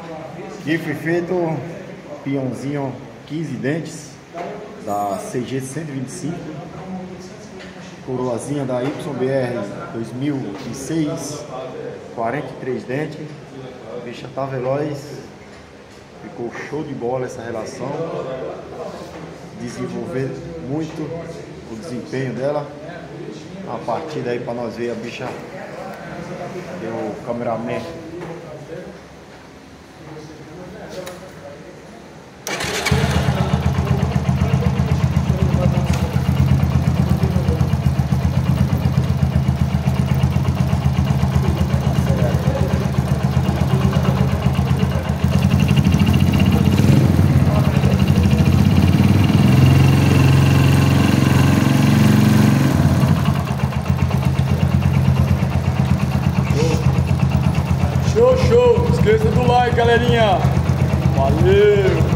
GIF feito, peãozinho 15 dentes da CG 125, coroazinha da YBR 2006, 43 dentes. A bicha tá veloz, ficou show de bola essa relação, desenvolver muito o desempenho dela. A partida aí para nós ver a bicha, deu o cameraman. Show, show! Não esqueça do like, galerinha! Valeu!